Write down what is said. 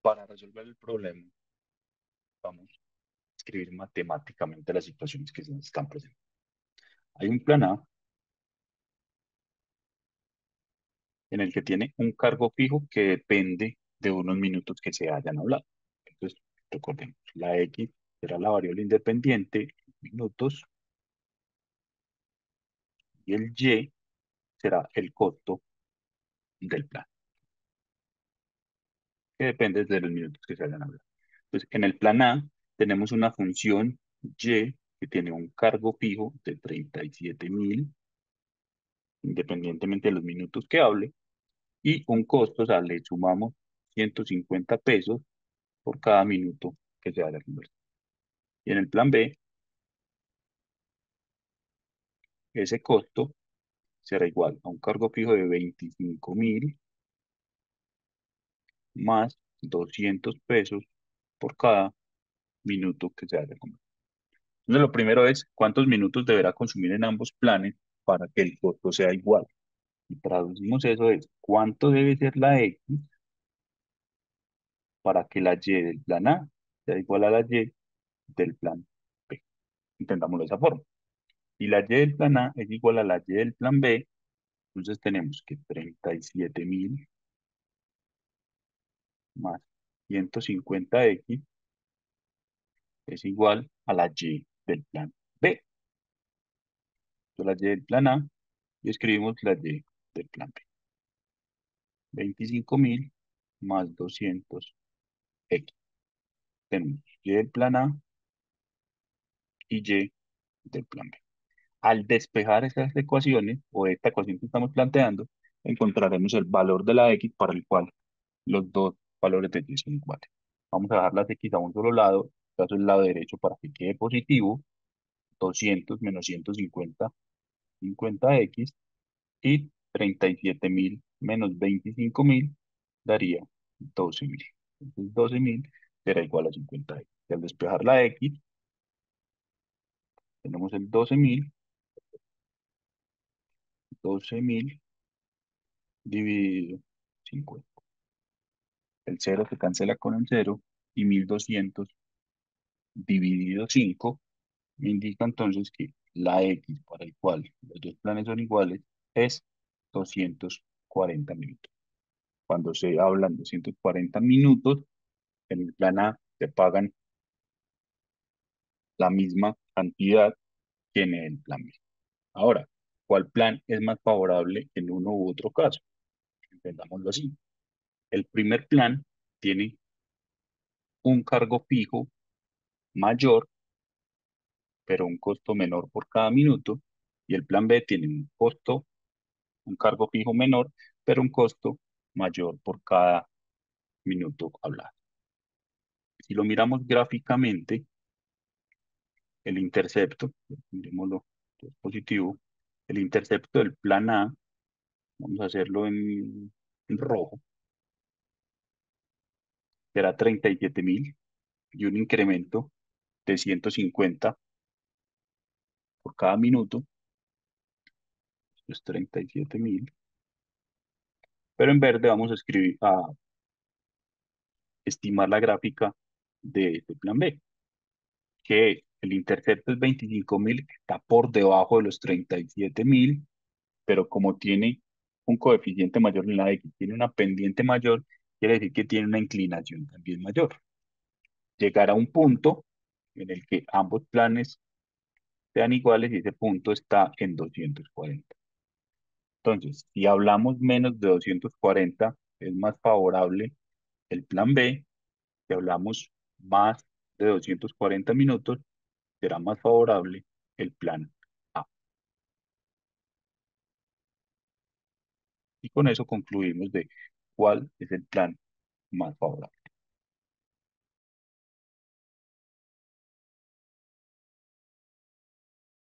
Para resolver el problema, vamos a escribir matemáticamente las situaciones que se nos están presentando. Hay un plan A en el que tiene un cargo fijo que depende de unos minutos que se hayan hablado. Entonces, recordemos, la X será la variable independiente, minutos, y el Y será el costo del plan, que depende de los minutos que se hayan hablado. Entonces, en el plan A tenemos una función Y que tiene un cargo fijo de 37.000, independientemente de los minutos que hable, y un costo, o sea, le sumamos 150 pesos por cada minuto que se haga la conversación. Y en el plan B, ese costo será igual a un cargo fijo de 25.000 más 200 pesos por cada minuto que se haga la conversación. Entonces, lo primero es cuántos minutos deberá consumir en ambos planes para que el costo sea igual. Y traducimos eso es cuánto debe ser la X para que la Y del plan A sea igual a la Y del plan B. Intentámoslo de esa forma. Si la Y del plan A es igual a la Y del plan B, entonces tenemos que 37.000 más 150X es igual a la Y del plan B. Entonces la Y del plan A y escribimos la Y del plan B. 25.000 más 200X. Tenemos Y del plan A y Y del plan B. Al despejar esas ecuaciones o esta ecuación que estamos planteando, encontraremos el valor de la X para el cual los dos valores de Y son iguales. Vamos a dejar las X a un solo lado, caso el lado derecho para que quede positivo, 200 menos 150, 50X, y 37.000 menos 25.000 daría 12.000. Entonces 12.000 será igual a 50X. Y al despejar la X, tenemos el 12.000 dividido 50. El cero se cancela con el cero y 1.200 dividido 5 me indica entonces que la X para el cual los dos planes son iguales es 240 minutos. Cuando se hablan de 240 minutos, en el plan A se pagan la misma cantidad que en el plan B. Ahora, ¿cuál plan es más favorable en uno u otro caso? Entendámoslo así. El primer plan tiene un cargo fijo mayor, pero un costo menor por cada minuto, y el plan B tiene un costo, un cargo fijo menor, pero un costo mayor por cada minuto hablado. Si lo miramos gráficamente, el intercepto, miremoslo, es positivo, el intercepto del plan A, vamos a hacerlo en rojo, será 37.000 y un incremento de 150 por cada minuto, es 37.000, pero en verde vamos a escribir, a estimar la gráfica de plan B, que el intercepto es 25.000, está por debajo de los 37.000, pero como tiene un coeficiente mayor en la X, tiene una pendiente mayor, quiere decir que tiene una inclinación también mayor. Llegar a un punto en el que ambos planes sean iguales y ese punto está en 240. Entonces, si hablamos menos de 240, es más favorable el plan B. Si hablamos más de 240 minutos, será más favorable el plan A. Y con eso concluimos de cuál es el plan más favorable.